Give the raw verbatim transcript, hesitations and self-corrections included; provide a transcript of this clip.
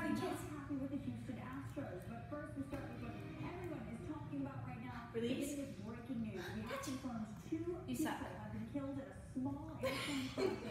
Sorry, not kids. happy with the Houston Astros. But first, we start with what everyone is talking about right now. Release. It is breaking news. The confirms two You people suck. have been killed in a small airplane crash